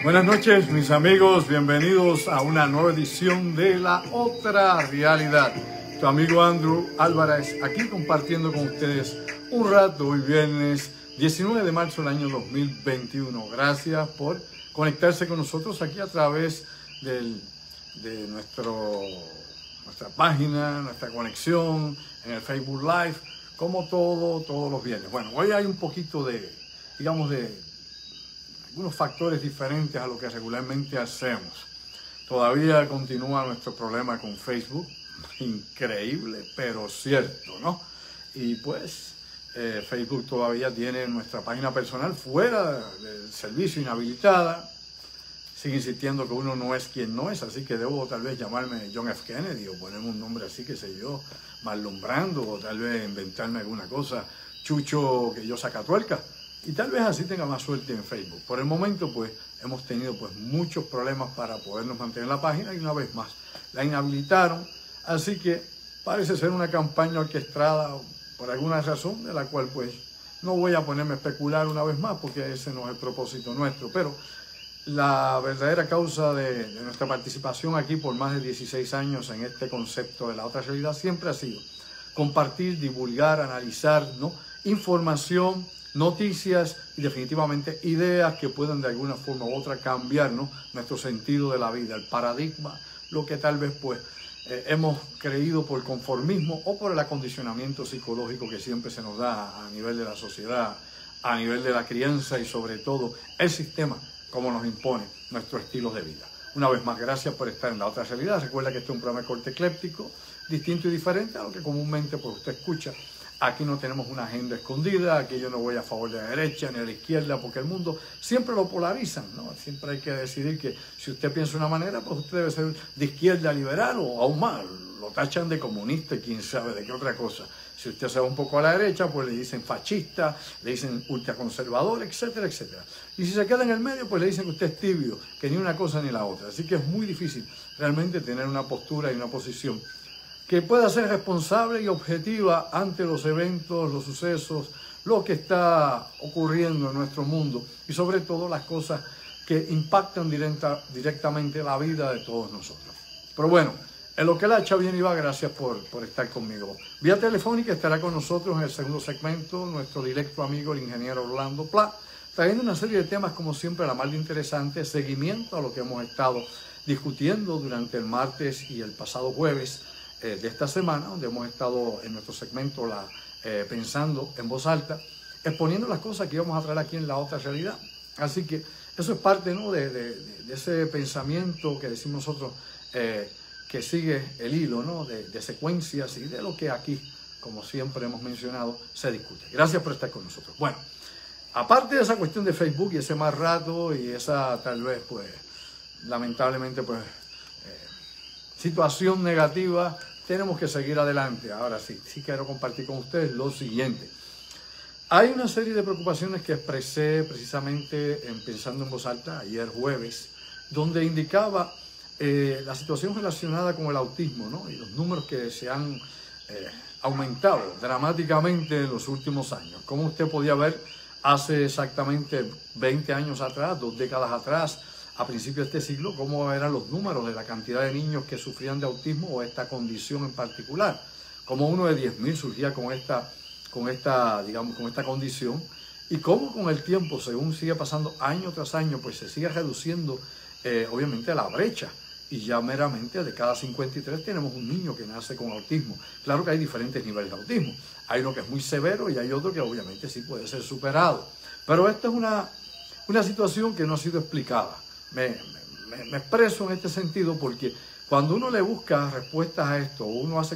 Buenas noches, mis amigos, bienvenidos a una nueva edición de La Otra Realidad. Tu amigo Andrew Álvarez aquí compartiendo con ustedes un rato hoy viernes 19 de marzo del año 2021. Gracias por conectarse con nosotros aquí a través de nuestra página, nuestra conexión en el Facebook Live, como todos los viernes. Bueno, hoy hay un poquito de algunos factores diferentes a lo que regularmente hacemos. Todavía continúa nuestro problema con Facebook, increíble, pero cierto, ¿no? Y pues Facebook todavía tiene nuestra página personal fuera del servicio, inhabilitada. Sigue insistiendo que uno no es quien no es, así que debo tal vez llamarme John F. Kennedy o ponerme un nombre así, qué sé yo, Marlon o tal vez inventarme alguna cosa, Chucho que yo sacatuerca. Y tal vez así tenga más suerte en Facebook. Por el momento, pues, hemos tenido muchos problemas para podernos mantener en la página y una vez más la inhabilitaron. Así que parece ser una campaña orquestada por alguna razón, de la cual, pues, no voy a ponerme a especular una vez más porque ese no es el propósito nuestro. Pero la verdadera causa de nuestra participación aquí por más de 16 años en este concepto de la otra realidad siempre ha sido compartir, divulgar, analizar, ¿no?, información, noticias y definitivamente ideas que puedan de alguna forma u otra cambiar, ¿no?, nuestro sentido de la vida, el paradigma, lo que tal vez pues hemos creído por conformismo o por el acondicionamiento psicológico que siempre se nos da a nivel de la sociedad, a nivel de la crianza y sobre todo el sistema como nos impone nuestro estilo de vida. Una vez más, gracias por estar en La Otra Realidad. Recuerda que este es un programa de corte ecléptico, distinto y diferente a lo que comúnmente pues usted escucha. Aquí no tenemos una agenda escondida, aquí yo no voy a favor de la derecha ni a la izquierda, porque el mundo siempre lo polarizan, ¿no? Siempre hay que decidir que si usted piensa de una manera, pues usted debe ser de izquierda liberal o aún más, lo tachan de comunista y quién sabe de qué otra cosa. Si usted se va un poco a la derecha, pues le dicen fascista, le dicen ultraconservador, etcétera, etcétera. Y si se queda en el medio, pues le dicen que usted es tibio, que ni una cosa ni la otra. Así que es muy difícil realmente tener una postura y una posición que pueda ser responsable y objetiva ante los eventos, los sucesos, lo que está ocurriendo en nuestro mundo y sobre todo las cosas que impactan directamente la vida de todos nosotros. Pero bueno, en lo que la hacha bien y va, gracias por estar conmigo. Vía telefónica estará con nosotros en el segundo segmento nuestro directo amigo, el ingeniero Orlando Pla, trayendo una serie de temas como siempre la más interesante, seguimiento a lo que hemos estado discutiendo durante el martes y el pasado jueves de esta semana, donde hemos estado en nuestro segmento pensando en voz alta, exponiendo las cosas que íbamos a traer aquí en La Otra Realidad. Así que eso es parte, ¿no?, de ese pensamiento que decimos nosotros, que sigue el hilo, ¿no?, de secuencias y de lo que aquí, como siempre hemos mencionado, se discute. Gracias por estar con nosotros. Bueno, aparte de esa cuestión de Facebook y ese mal rato y esa tal vez, pues, lamentablemente, pues, situación negativa, tenemos que seguir adelante. Ahora sí quiero compartir con ustedes lo siguiente. Hay una serie de preocupaciones que expresé precisamente en Pensando en Voz Alta ayer jueves, donde indicaba la situación relacionada con el autismo, ¿no?, y los números que se han aumentado dramáticamente en los últimos años. Como usted podía ver hace exactamente 20 años atrás, 2 décadas atrás, a principios de este siglo, cómo eran los números de la cantidad de niños que sufrían de autismo o esta condición en particular. Como uno de 10.000 surgía con esta condición, y cómo con el tiempo, según sigue pasando año tras año, pues se sigue reduciendo, obviamente, la brecha. Y ya meramente de cada 53 tenemos un niño que nace con autismo. Claro que hay diferentes niveles de autismo. Hay uno que es muy severo y hay otro que obviamente sí puede ser superado. Pero esta es una situación que no ha sido explicada. Me expreso en este sentido porque cuando uno le busca respuestas a esto, uno hace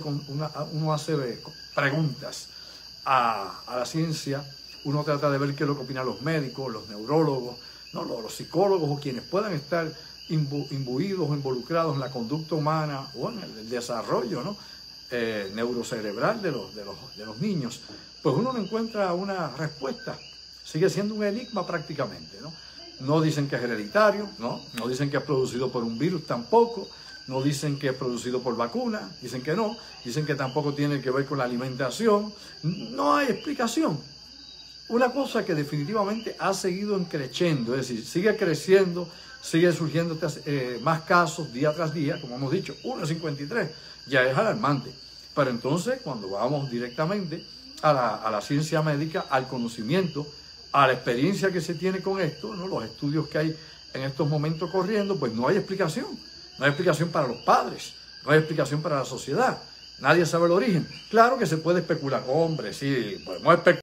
preguntas a la ciencia, uno trata de ver qué es lo que opinan los médicos, los neurólogos, ¿no?, los psicólogos o quienes puedan estar imbuidos o involucrados en la conducta humana o en el desarrollo, ¿no?, neurocerebral de los niños, pues uno no encuentra una respuesta. Sigue siendo un enigma prácticamente, ¿no? No dicen que es hereditario, no dicen que es producido por un virus tampoco, no dicen que es producido por vacuna, dicen que no, dicen que tampoco tiene que ver con la alimentación, no hay explicación. una cosa que definitivamente ha seguido creciendo, es decir, sigue creciendo, sigue surgiendo más casos día tras día, como hemos dicho, 1,53, ya es alarmante. Pero entonces, cuando vamos directamente a la ciencia médica, al conocimiento, a la experiencia que se tiene con esto, ¿no? Los estudios que hay en estos momentos corriendo, pues no hay explicación. No hay explicación para los padres, no hay explicación para la sociedad. Nadie sabe el origen. Claro que se puede especular. Hombre, sí, podemos especular.